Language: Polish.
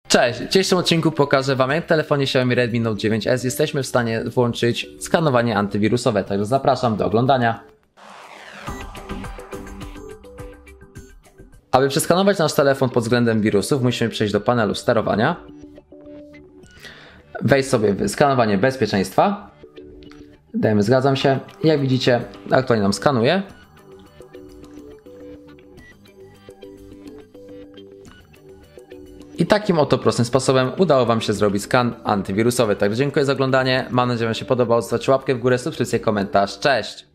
Cześć! W dzisiejszym odcinku pokażę Wam, jak w telefonie Xiaomi Redmi Note 9S jesteśmy w stanie włączyć skanowanie antywirusowe, także zapraszam do oglądania. Aby przeskanować nasz telefon pod względem wirusów, musimy przejść do panelu sterowania, wejść sobie w skanowanie bezpieczeństwa, dajemy zgadzam się i jak widzicie aktualnie nam skanuje. I takim oto prostym sposobem udało Wam się zrobić skan antywirusowy. Także dziękuję za oglądanie, mam nadzieję, że Wam się podobało. Zostawcie łapkę w górę, subskrypcję, komentarz. Cześć!